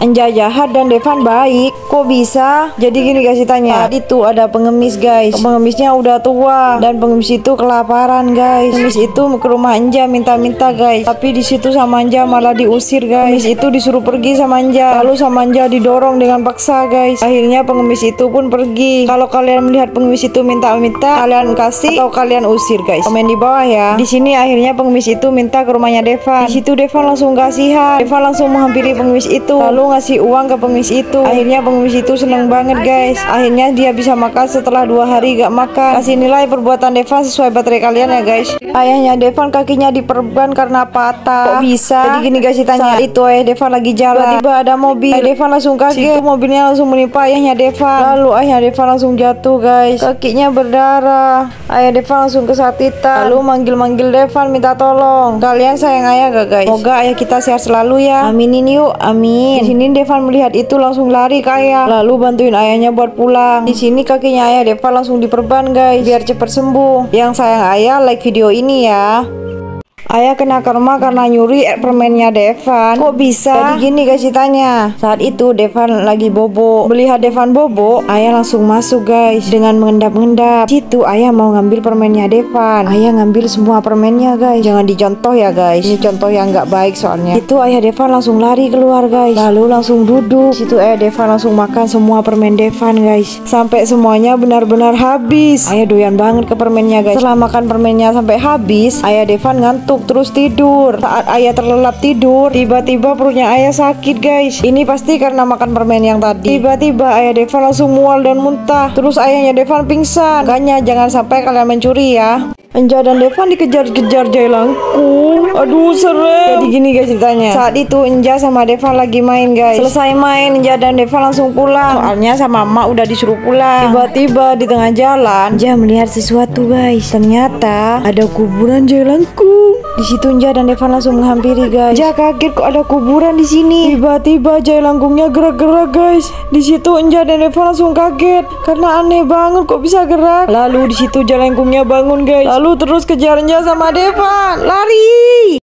Anja jahat dan Devan baik. Kok bisa? Jadi gini guys ceritanya. Saat itu ada pengemis guys. Pengemisnya udah tua dan pengemis itu kelaparan guys. Pengemis itu ke rumah Anja minta-minta guys. Tapi di situ sama Anja malah diusir guys. Pengemis itu disuruh pergi sama Anja. Lalu sama Anja didorong dengan paksa guys. Akhirnya pengemis itu pun pergi. Kalau kalian melihat pengemis itu minta-minta, kalian kasih atau kalian usir guys. Komen di bawah ya. Di sini akhirnya pengemis itu minta ke rumahnya Devan. Di situ Devan langsung kasihan. Devan langsung menghampiri pengemis itu, lalu ngasih uang ke pengemis itu. Akhirnya pengemis itu seneng banget guys. Akhirnya dia bisa makan setelah 2 hari gak makan. Kasih nilai perbuatan Devan sesuai baterai kalian ya guys. Ayahnya Devan kakinya diperban karena patah. Kok bisa? Jadi gini guys ceritanya. Saat itu ayah Devan lagi jalan, tiba ada mobil. Ayah Devan langsung kaget. Mobilnya langsung menimpa ayahnya Devan. Lalu ayah Devan langsung jatuh guys. Kakinya berdarah. Ayah Devan langsung kesakitan. Lalu manggil-manggil Devan minta tolong. Kalian sayang ayah gak guys? Semoga ayah kita sehat selalu ya. Aminin yuk, amin. Di sini Devan melihat itu langsung lari ke ayah, lalu bantuin ayahnya buat pulang. Di sini kakinya ayah Devan langsung diperban guys, biar cepat sembuh. Yang sayang ayah like video ini ya. Ayah kena karma karena nyuri permennya Devan. Kok bisa? Jadi gini guys ceritanya. Saat itu Devan lagi bobo. Melihat Devan bobo, ayah langsung masuk guys dengan mengendap-endap. Situ ayah mau ngambil permennya Devan. Ayah ngambil semua permennya guys. Jangan dicontoh ya guys. Ini contoh yang nggak baik soalnya. Itu ayah Devan langsung lari keluar guys. Lalu langsung duduk. Situ ayah Devan langsung makan semua permen Devan guys. Sampai semuanya benar-benar habis. Ayah doyan banget ke permennya guys. Setelah makan permennya sampai habis, ayah Devan ngantuk terus tidur. Saat ayah terlelap tidur, tiba-tiba perutnya ayah sakit guys. Ini pasti karena makan permen yang tadi. Tiba-tiba ayah Devan langsung mual dan muntah. Terus ayahnya Devan pingsan. Makanya jangan sampai kalian mencuri ya. Anja dan Devan dikejar-kejar jailangkung. Aduh serem. Jadi gini guys ceritanya. Saat itu Anja sama Devan lagi main guys. Selesai main, Anja dan Devan langsung pulang. Soalnya sama emak udah disuruh pulang. Tiba-tiba di tengah jalan, Anja melihat sesuatu guys. Ternyata ada kuburan jailangkung. Di situ Anja dan Devan langsung menghampiri guys. Anja kaget kok ada kuburan di sini. Tiba-tiba jailangkungnya gerak-gerak guys. Di situ Anja dan Devan langsung kaget karena aneh banget kok bisa gerak. Lalu di situ jailangkungnya bangun guys. Lalu terus kejar Anja sama Devan. Lari.